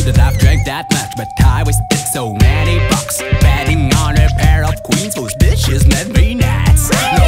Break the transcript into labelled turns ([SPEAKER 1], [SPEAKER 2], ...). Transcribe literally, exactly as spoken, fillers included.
[SPEAKER 1] that I've drank that much, but I wasted so many bucks betting on a pair of queens whose bitches made me nuts.